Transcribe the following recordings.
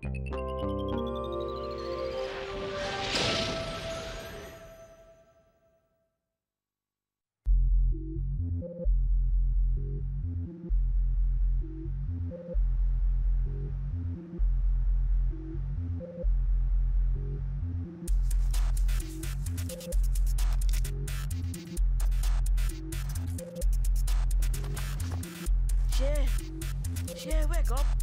Shay, wake up.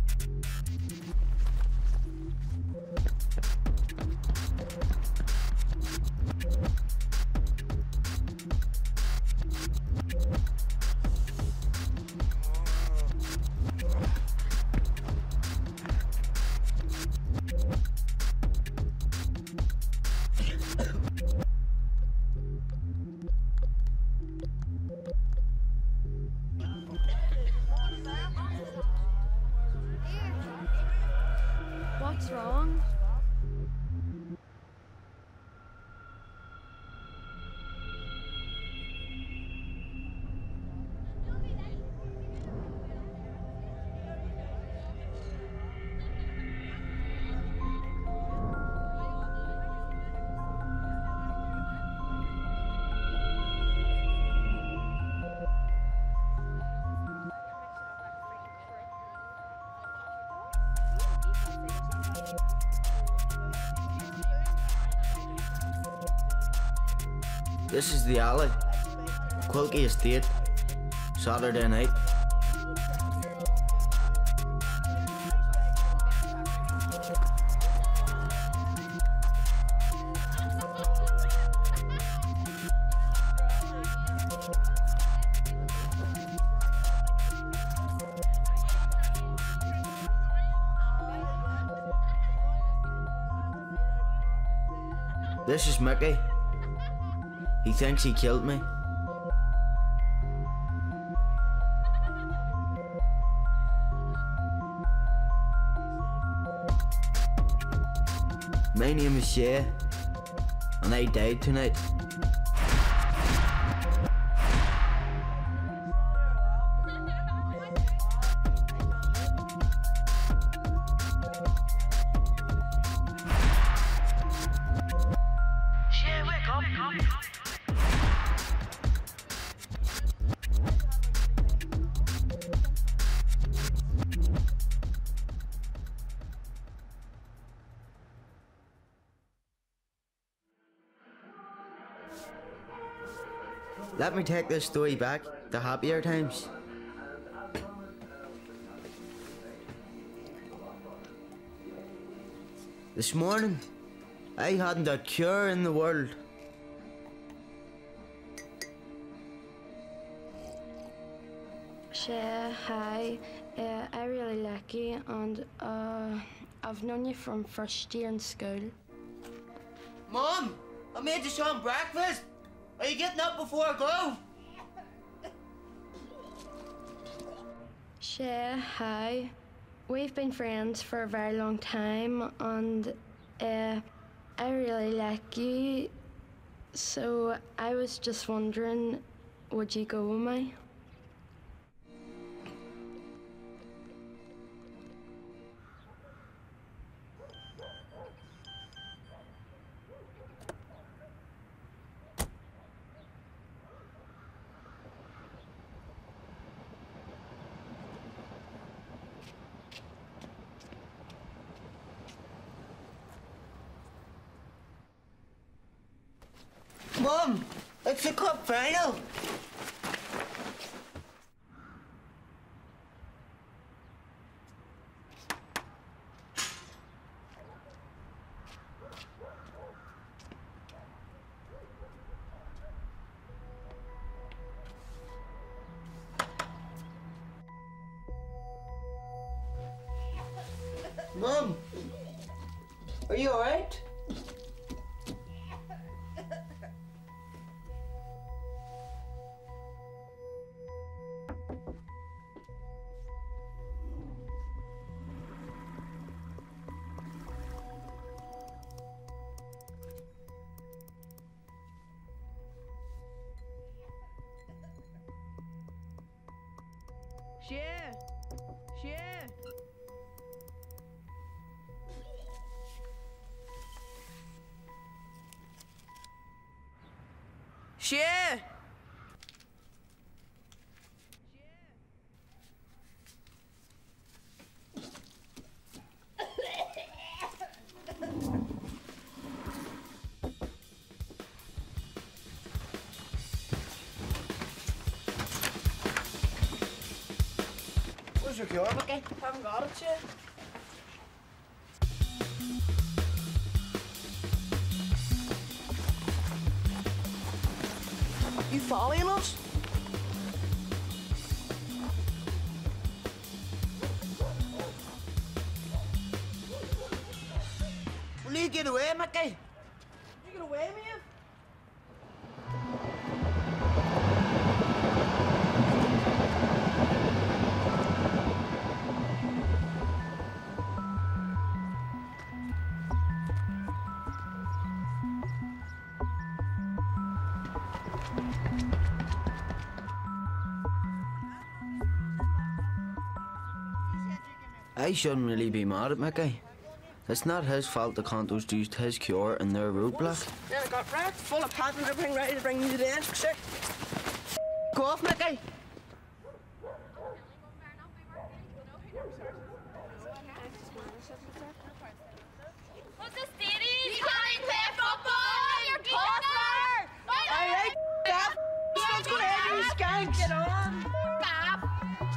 What's wrong? This is the alley. Quilky Estate. Saturday night. This is Mickey. He thinks he killed me. My name is Shay, and I died tonight. Shay, wake up. Let me take this story back to happier times. This morning, I hadn't a cure in the world. Shay, hi. I really like you, and I've known you from first year in school. Mom, I made you some breakfast. Are you getting up before I go? Shay, hi. We've been friends for a very long time, and I really like you. So I was just wondering, would you go with me? Mom, it's the cup final. Mom, are you alright? Shay. Shay! Where's your cure, Mickey? Haven't got it, Shay. You following us? Will you get away, Mickey? You get away, man. I shouldn't really be mad at Mickey. It's not his fault the condos used his cure in their roadblock. Then I got wrecked, full of pads and everything ready to bring you to the desk, shit. Go off, Mickey. What's the stadium? You can't play football! You're tougher! Alright, Gap. Let's go ahead, you skanks. Get on. Stop!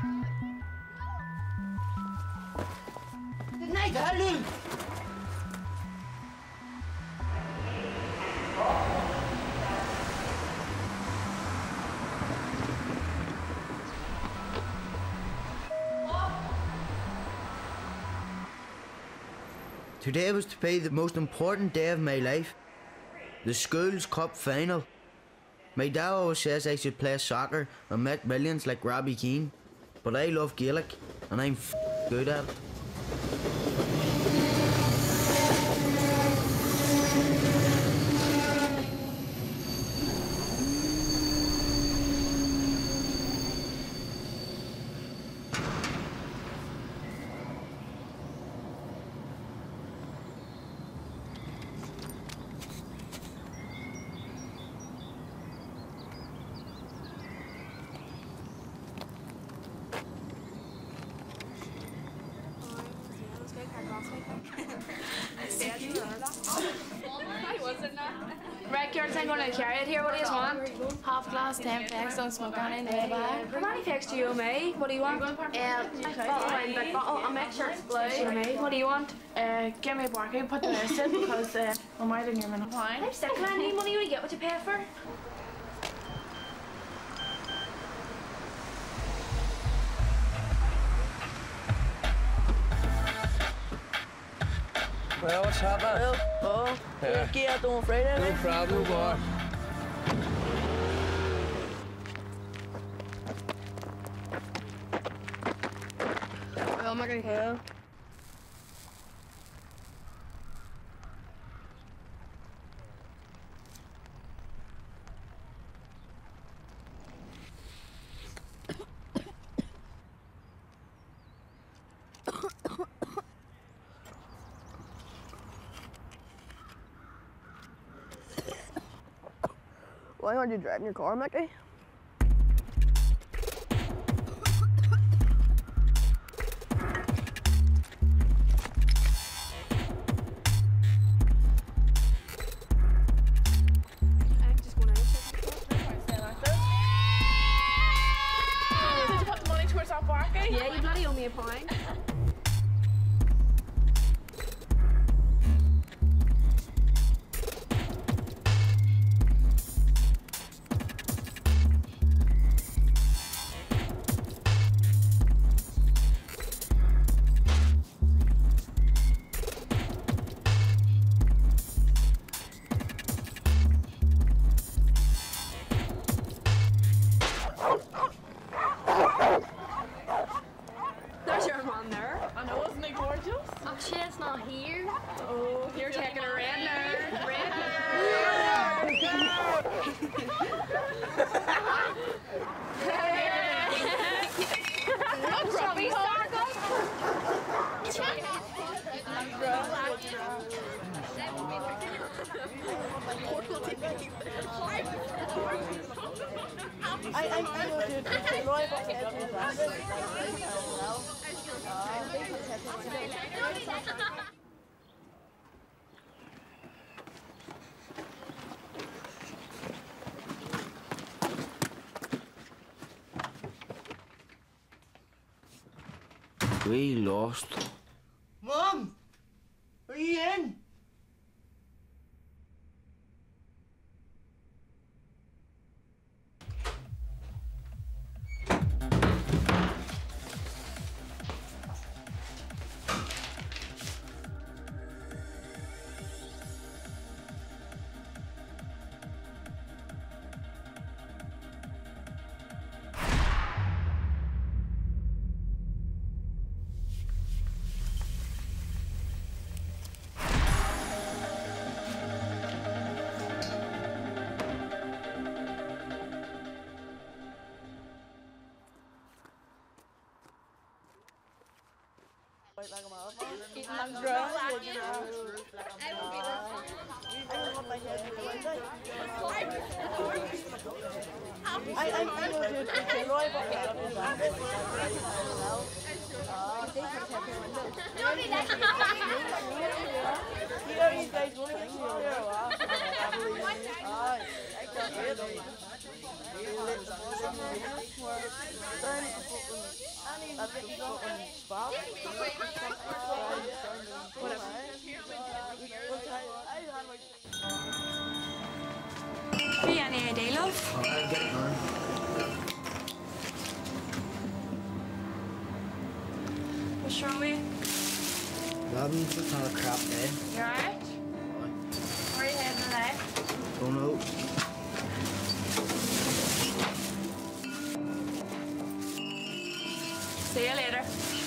Good night, darling. Today was to be the most important day of my life. The school's cup final. My dad always says I should play soccer and make millions like Robbie Keane. But I love Gaelic and I'm good at it. Right, Kieran, I'm going to carry it here. What do you want? Half glass, 10 packs, don't smoke on in the bag. How many packs do you owe me? What do you want? Bottle wine, big bottle. I'll make sure it's blue. What do you want? Give me a barking, put the rest in because I'm out in your minute. Fine. I'm sick, man. Any money you get what you pay for? Well, what's happening? Well, yeah, don't afraid of No it. problem, boy. Well, I'm not gonna care. Why aren't you driving your car, Mickey? Did you put the money towards our barking? Yeah, you bloody owe me a £1. There's your man there. We lost. Mom! Are you in? Have you any idea, love? I'll get it on. What's wrong with you? Robin's just had a crap day. You alright? Where are you heading today? Don't know. See you later.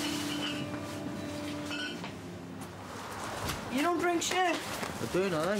You don't drink shit. I do now.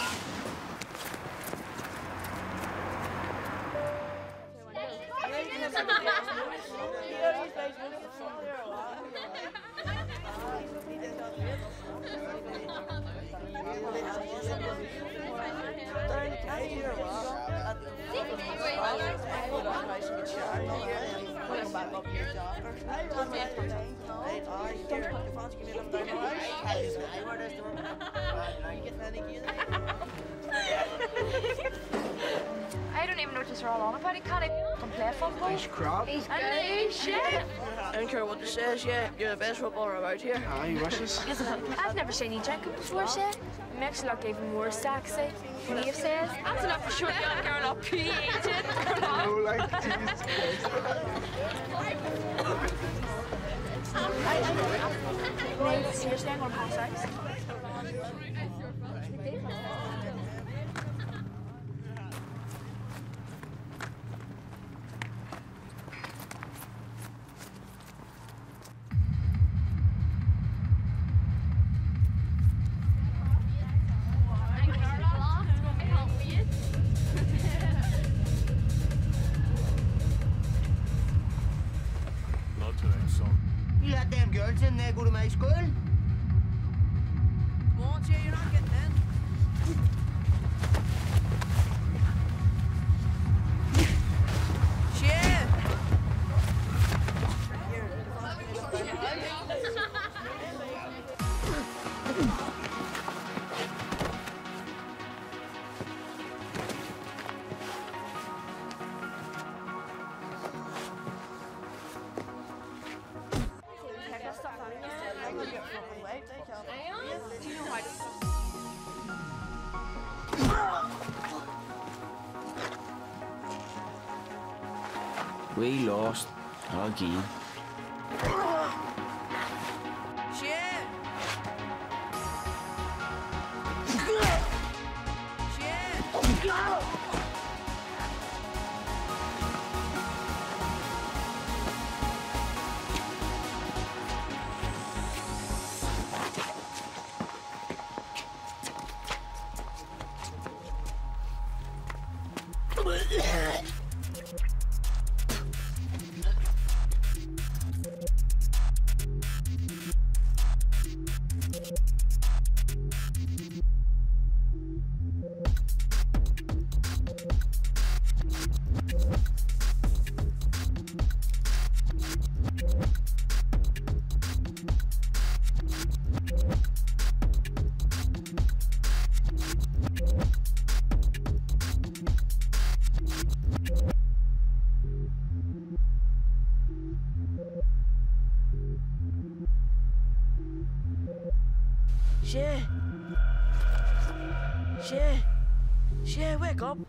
I don't even know what you're all on about. He can't even play football. He's crap. And shit. I don't care what it says, yeah. You're the best footballer about here. Aye, you wishes. I've never seen you drinking before, Shay. It makes you look even more sexy. Neve says, that's enough for short young girl up PH. Oh, like, Jesus Christ. Seriously, I'm going to pass out. You let them girls in there go to my school? Come on, Jay, you're not getting in. Shit! We lost again. Shit! Shit! wake up.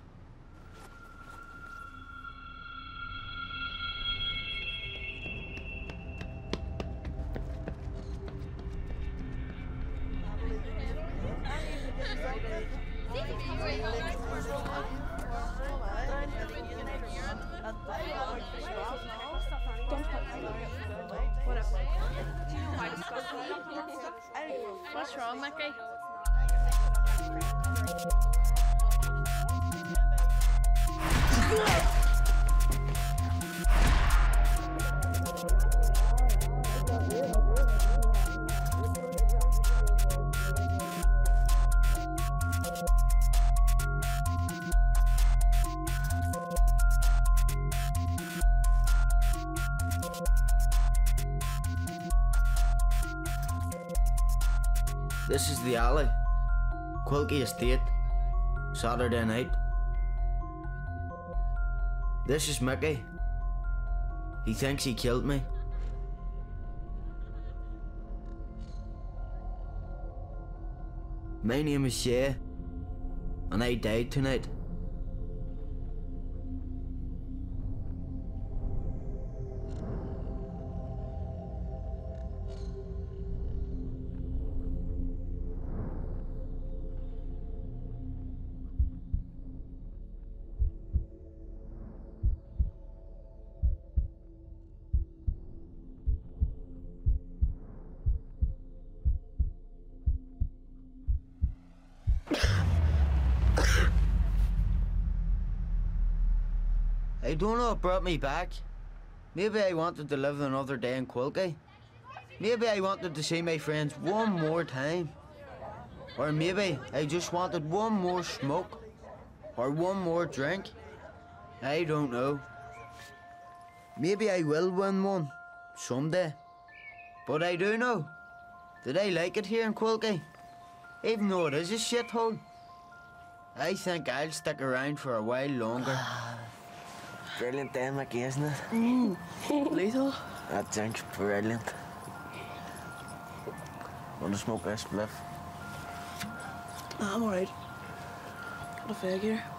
What's wrong, Mickey? This is the alley. Quilkey Estate. Saturday night. This is Mickey. He thinks he killed me. My name is Shay, and I died tonight. I don't know what brought me back. Maybe I wanted to live another day in Quilkey. Maybe I wanted to see my friends one more time. Or maybe I just wanted one more smoke. Or one more drink. I don't know. Maybe I will win one someday. But I do know that I like it here in Quilkey. Even though it is a shithole. I think I'll stick around for a while longer. Brilliant day, Mickey, isn't it? Lethal. That drink's brilliant. Want to smoke a spliff? Nah, I'm alright. Got a fag here.